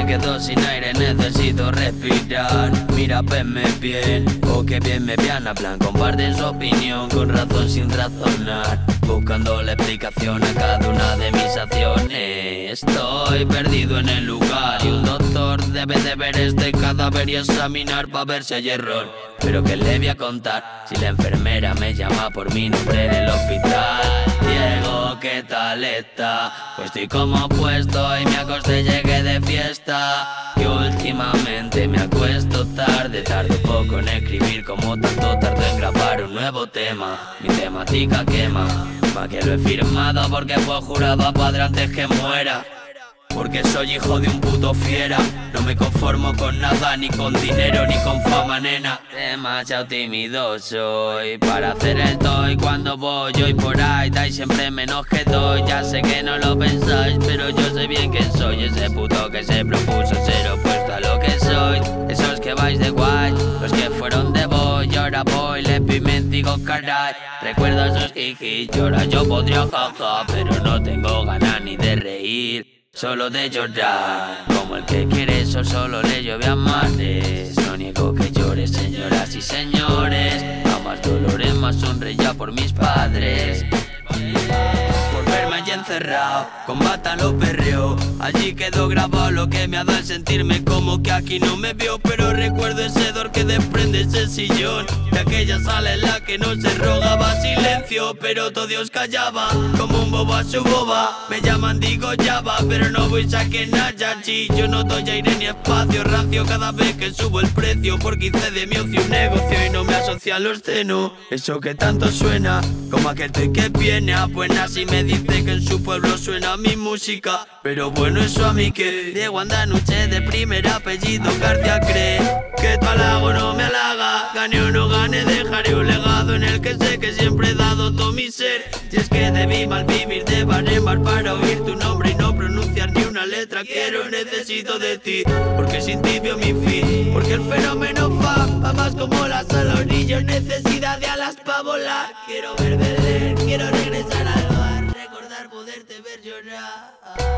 me quedo sin aire, necesito respirar. Mira, venme bien, oh que bien me vean. Hablan, comparten su opinión con razón sin razonar, buscando la explicación a cada una de mis acciones. Estoy perdido en el lugar y un doctor debe de ver este cadáver y examinar para ver si hay error. Pero ¿qué le voy a contar si la enfermera me llama por mi nombre en el hospital? Diego, ¿qué tal está? Pues estoy como puesto y me acosté, llegué de fiesta. Que últimamente me acuesto tarde, tardo poco en escribir como tanto tardo en grabar un nuevo tema. Mi temática quema, pa' que lo he firmado porque fue jurado a padre antes que muera. Porque soy hijo de un puto fiera, no me conformo con nada, ni con dinero, ni con fama, nena. Demasiado tímido soy para hacer el toy cuando voy hoy por ahí. Dais siempre menos que doy, ya sé que no lo pensáis, pero yo sé bien quién soy. Ese puto que se propuso ser opuesto a lo que soy. Esos que vais de guay, los que fueron de boy, y ahora voy, le digo caray. Recuerdo esos jiji, ahora yo podría jaja, pero no tengo ganas ni de reír, solo de llorar. Como el que quiere eso solo le llueve a mares. No niego que llores, señoras y señores. A más dolores, más sonreía por mis padres. Por verme allí encerrado, combatan lo perreo. Allí quedó grabado lo que me ha dado el sentirme como que aquí no me vio. Pero recuerdo ese hedor que desprende ese sillón, de aquella sala en la que no se rogaba silencio, pero todo Dios callaba como un bobo a su boba. Me llaman, digo Java, pero no voy saquen nada allí. Yo no doy aire ni espacio, rancio cada vez que subo el precio, porque hice de mi ocio un negocio y no me asocian los cenos. Eso que tanto suena, como aquel toy que viene a buenas y me dice que en su pueblo suena mi música. Pero bueno, eso a mí que Diego Andanuche de primer apellido García cree que tu halago no me halaga. Gane o no gane, dejaré un legado en el que sé que siempre he dado todo mi ser. Si es que debí mal vivir de bar en bar para oír tu nombre y no pronunciar ni una letra. Quiero, necesito de ti, porque sin ti veo mi fin. Porque el fenómeno va más como las alorillas, necesidad de alas para volar. Quiero ver, quiero regresar al bar, recordar poderte ver llorar.